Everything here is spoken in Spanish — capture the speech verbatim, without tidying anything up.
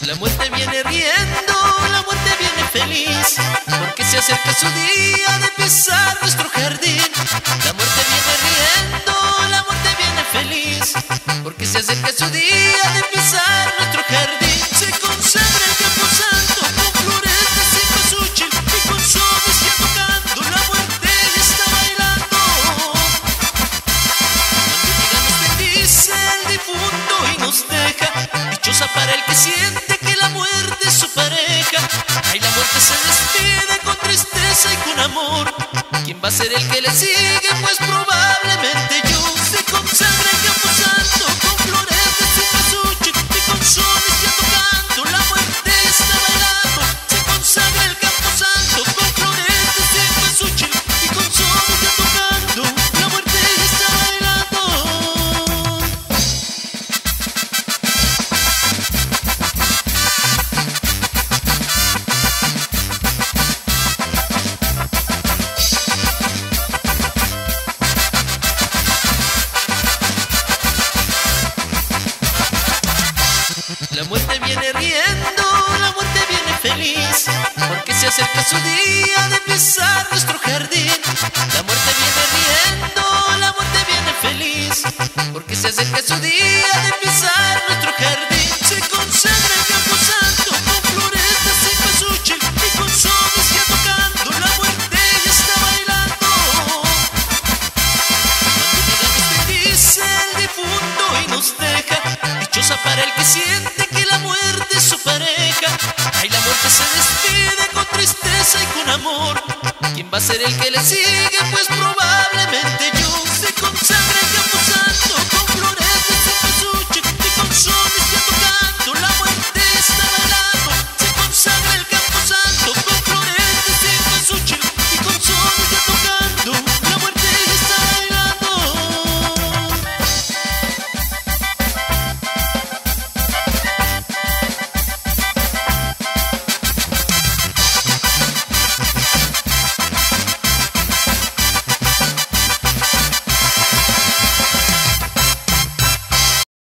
La muerte viene riendo, la muerte viene feliz, porque se acerca su día de pisar nuestro jardín. La muerte viene riendo, la muerte viene feliz, porque se acerca su día de pisar nuestro jardín. Se consagra el camposanto con flores de cempasúchil y con sones ya tocando, la muerte ya está bailando. Cuando llega nos bendice el difunto y nos deja, dichosa para el que siente que la muerte es su pareja. Ay, la muerte se despide con tristeza y con amor. ¿Quién va a ser el que le sigue? Pues probablemente yo. Se consagra el camposanto con flores de cempasúchil y con sones ya tocando, la muerte está bailando. Se consagra el camposanto con flores de cempasúchil y con sones ya tocando, la muerte está bailando. La muerte viene riendo, la muerte viene feliz, porque se acerca su día de pisar nuestro jardín. La muerte viene riendo, la muerte viene feliz, porque se acerca su día de pisar nuestro jardín. Se consagra el camposanto con flores de cempasúchil y con sones ya tocando, la muerte ya está bailando. Cuando llega nos bendice el difunto y nos deja, dichosa para el que siente que la muerte es su pareja. Ay, la muerte se despide con tristeza y con amor. ¿Quién va a ser el que le sigue? Pues probablemente